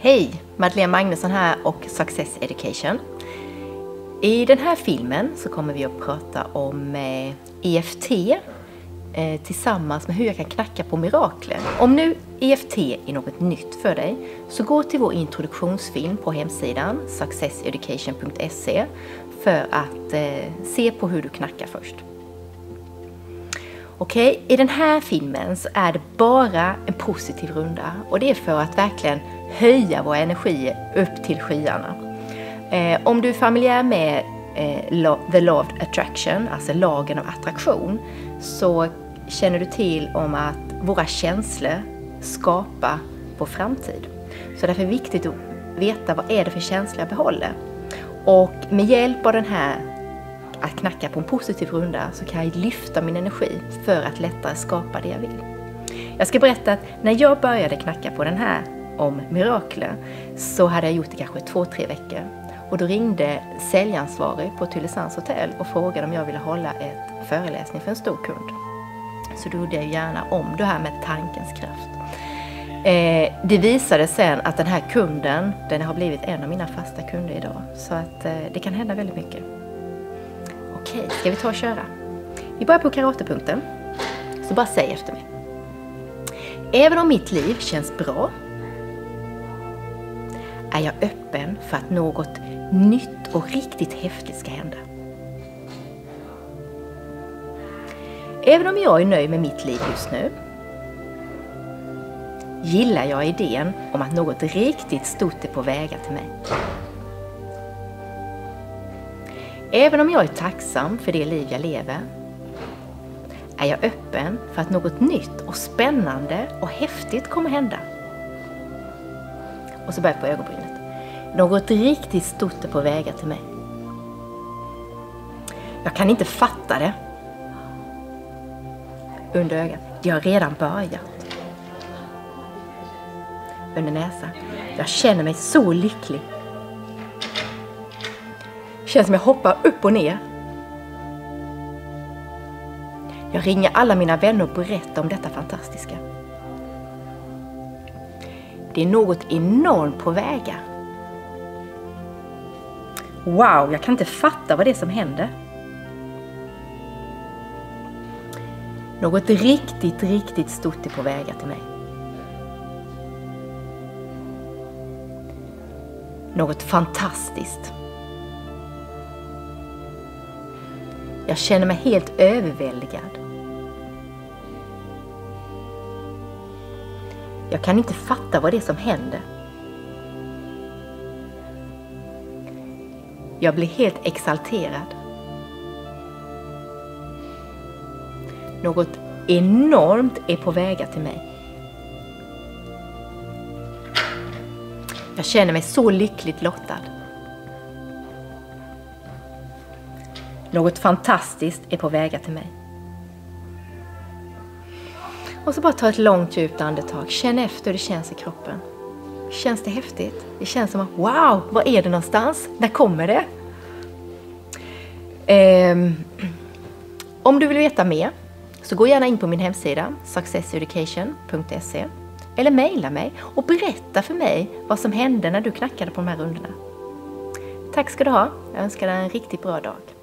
Hej! Madeleine Magnusson här och Success Education. I den här filmen så kommer vi att prata om EFT tillsammans med hur jag kan knacka på mirakler. Om nu EFT är något nytt för dig så gå till vår introduktionsfilm på hemsidan successeducation.se för att se på hur du knackar först. Okej, i den här filmen så är det bara en positiv runda och det är för att verkligen höja våra energier upp till skyarna. Om du är familjär med The Law of Attraction, alltså lagen av attraktion, så känner du till om att våra känslor skapar vår framtid. Så därför är det viktigt att veta vad är det för känslor jag behåller. Och med hjälp av den här att knacka på en positiv runda så kan jag lyfta min energi för att lättare skapa det jag vill. Jag ska berätta att när jag började knacka på den här om mirakler så hade jag gjort det kanske 2-3 veckor. Och då ringde säljansvarig på Tylösands hotell och frågade om jag ville hålla ett föreläsning för en stor kund. Så då gjorde jag gärna om det här med tankens kraft. Det visade sen att den här kunden, den har blivit en av mina fasta kunder idag. Så att det kan hända väldigt mycket. Okej, ska vi ta och köra? Vi börjar på karatepunkten. Så bara säg efter mig. Även om mitt liv känns bra är jag öppen för att något nytt och riktigt häftigt ska hända. Även om jag är nöjd med mitt liv just nu gillar jag idén om att något riktigt stort är på väg till mig. Även om jag är tacksam för det liv jag lever är jag öppen för att något nytt och spännande och häftigt kommer hända. Och så börjar jag på ögonbrynet. Något riktigt stort är på väg till mig. Jag kan inte fatta det. Under ögat. Det har redan börjat. Under näsan. Jag känner mig så lycklig. Det känns som jag hoppar upp och ner. Jag ringer alla mina vänner och berättar om detta fantastiska. Det är något enormt på vägar. Wow, jag kan inte fatta vad det är som händer. Något riktigt, riktigt stort är på vägar till mig. Något fantastiskt. Jag känner mig helt överväldigad. Jag kan inte fatta vad det är som händer. Jag blir helt exalterad. Något enormt är på väg till mig. Jag känner mig så lyckligt lottad. Något fantastiskt är på väg till mig. Och så bara ta ett långt djupt andetag. Känn efter hur det känns i kroppen. Känns det häftigt? Det känns som att wow, var är det någonstans? När kommer det? Om du vill veta mer så gå gärna in på min hemsida successeducation.se eller mejla mig och berätta för mig vad som hände när du knackade på de här rundorna. Tack ska du ha. Jag önskar dig en riktigt bra dag.